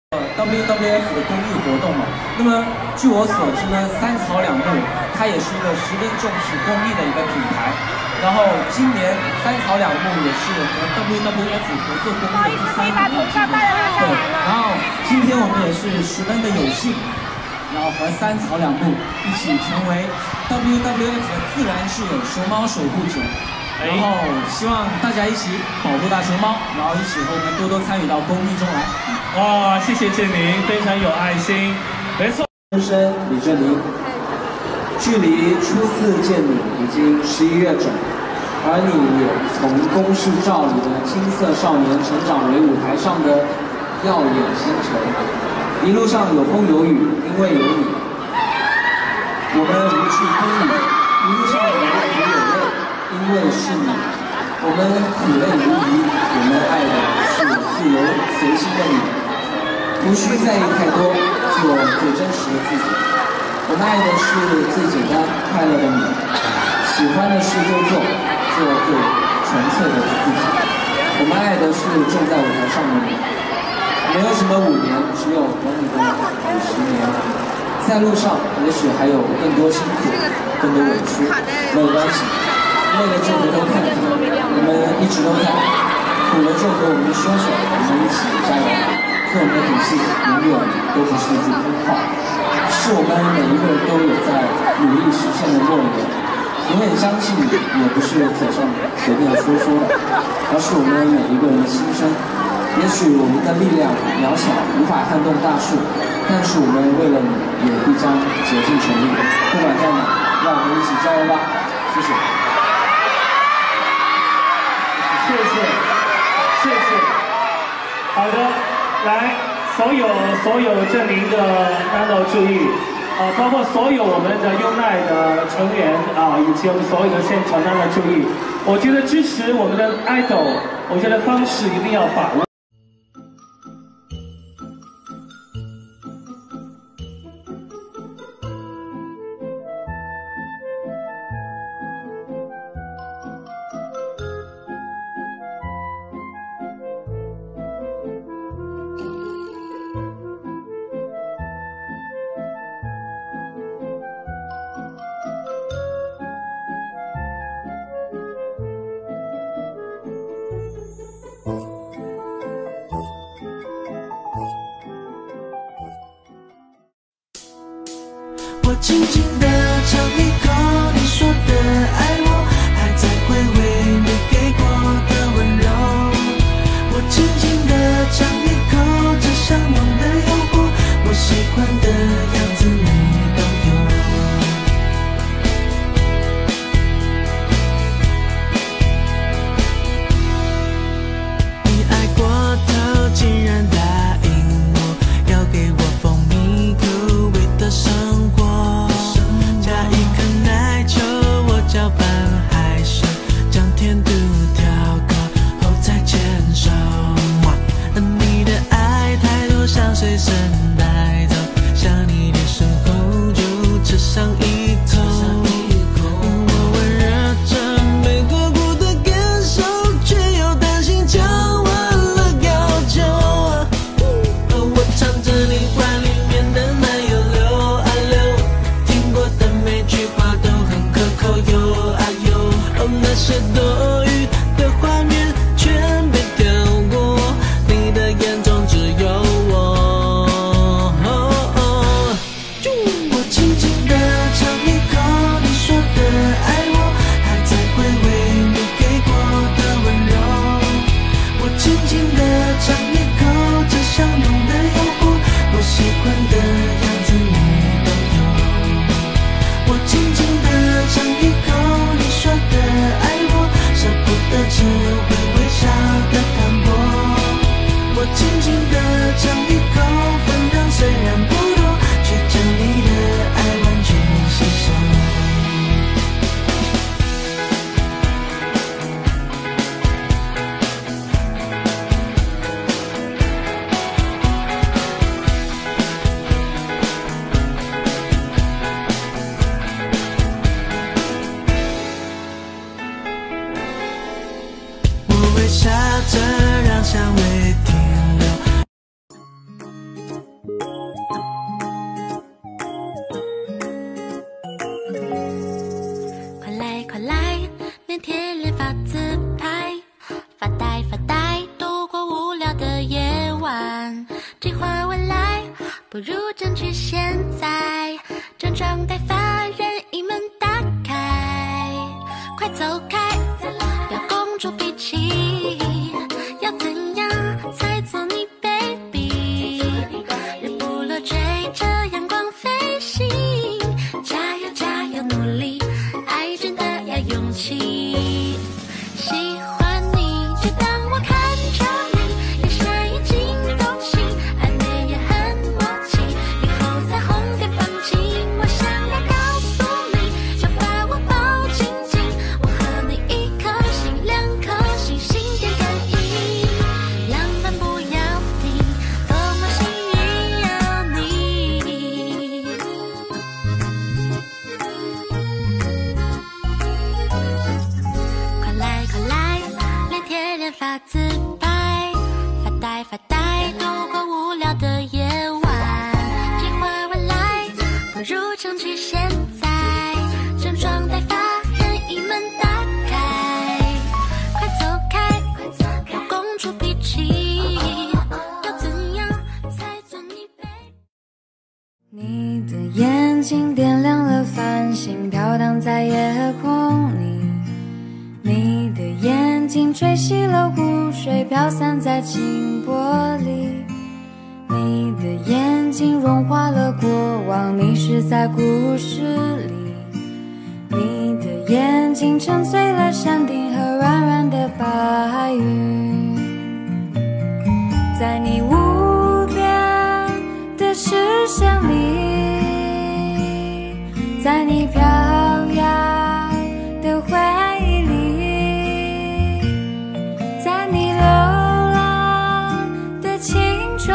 WWF 的公益活动嘛。那么据我所知呢，三草两木它也是一个十分重视公益的一个品牌。然后今年三草两木也是和 WWF 合作公益的第3年。对，然后今天我们也是十分的有幸，然后和三草两木一起成为 WWF 的自然室友熊猫守护者。然后希望大家一起保护大熊猫，然后一起和我们多多参与到公益中来。 哇，谢谢建宁，非常有爱心。没错。 先生李振宁，距离初次见你已经11月整，而你也从公式照里的金色少年成长为舞台上的耀眼星辰。一路上有风有雨，因为有你，我们无惧风雨；一路上有苦有泪，因为是你，我们苦累无疑，我们爱的是自由随心的你，无需在意太多，做最真实的自己。我们爱的是最简单快乐的你，喜欢的事就做，做最纯粹的自己。我们爱的是站在舞台上的你，没有什么5年，只有等你的50年。在路上也许还有更多辛苦，更多委屈，没有关系。累了就回头看看，我们一直都在；苦了就和我们说说，我们一起加油。做我们的底气，永远都不是一句空话，是我们每一个人都有在努力实现的诺言。永远相信你，也不是嘴上随便说说的，而是我们每一个人的心声。也许我们的力量渺小，无法撼动大树，但是我们为了你，也必将竭尽全力。不管在哪，让我们一起加油吧！谢谢。 谢谢，谢谢。好的，来，所有镇宁的 Nano 注意，包括所有我们的优奈的成员啊，以及我们所有的现场 Nano 注意，我觉得支持我们的 idol， 我觉得方式一定要把握。 我轻轻地尝一口你说的爱我，还在回味你给过的温柔。我轻轻地尝一口这向往的诱惑，我喜欢的样子你都有。你爱过头，竟然答应我要给我蜂蜜口味的生活。加一颗奶球，我搅拌。 计划未来，不如争取现在。整装待发，任意门打开，快走开，不要公主脾气。要怎样才做你 baby？ 日不落追着阳光飞行，加油加油努力，爱真的要勇气。喜欢你就当我看着你，眼神已经动情，暧昧也很默契，以后彩虹该放晴。我想要告诉你，就把我抱紧紧，我和你一颗心2颗心，心电感应，浪漫不要停，多么幸运有你。快来快来，脸贴脸发自拍，发呆发呆，度过无聊的夜晚。计划未来，不如争取现在。整装待发，任意门打开，快走开，要公主脾气。要怎样才做你 baby？ 你的眼睛点亮了繁星，飘荡在夜空里。你的眼睛吹熄了湖水，飘散在轻波里。你的眼睛融化了过往，迷失在故事里。你的眼睛沉醉了山顶和软软的白云。在你无边的视线里，在你飘摇的回忆里，在你流浪的青春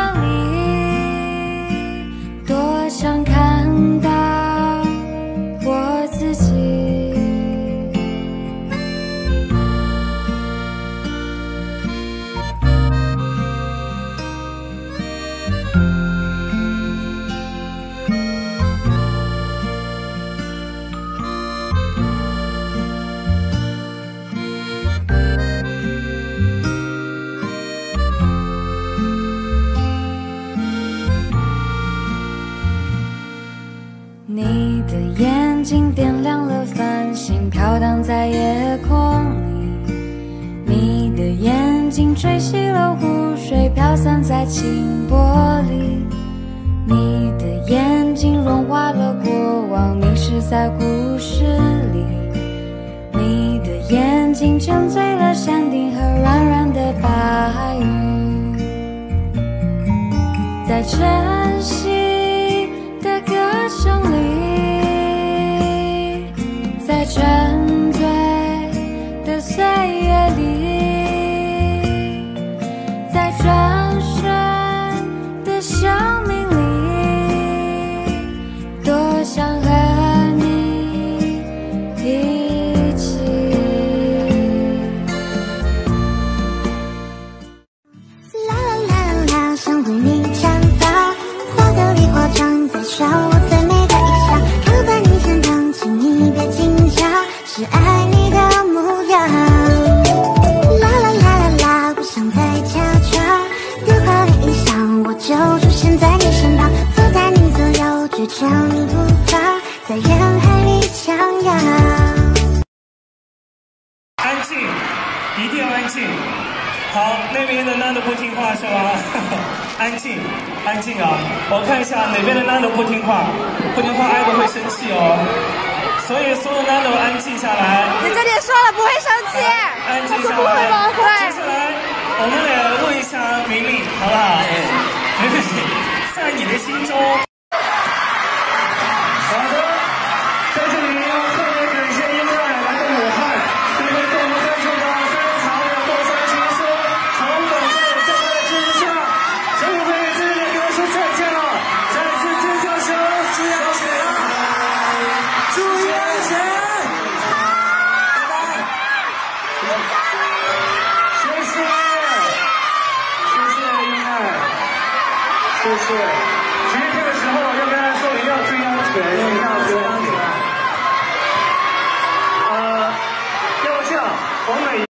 里，多想看到我自己。你的眼睛点亮了繁星，飘荡在夜空里。你的眼睛吹熄了湖水，飘散在轻波里。你的眼睛融化了过往，迷失在故事里。你的眼睛沉醉了山顶和软软的白云。在晨曦的歌声里，在沉醉的岁月里，在转瞬的生命里，多想和你一起。 啦啦啦啦啦，想为你绽放，花的梨花trang在笑我最美的意象，靠在你身旁，请你别紧张，是爱你的模样。啦啦啦啦啦，不想再假装，电话里一响，我就出现在你身旁，坐在你左右，追着你不放，在人海里徜徉。 安静，一定要安静。好，那边的男的不听话是吧？安静，安静啊！我看一下哪边的男的不听话，不听话艾德会生气哦。所以所有男的安静下来。 你这里说了不会生气， 安静下来。 会。 接下来我们来问一下明丽，好不好？没问题，在你的心中。好的，在这里要特别感谢英爱来到武汉，这边给我们观众的非常的过山情书，从本队正在之下，所以为这里给我说再见了，再次尖叫声，注意安全，注意安全，拜拜，谢谢，谢谢英爱，谢谢。其实这个时候要跟大家说，一定要注意安全，一定要注意安全。要不这样，我每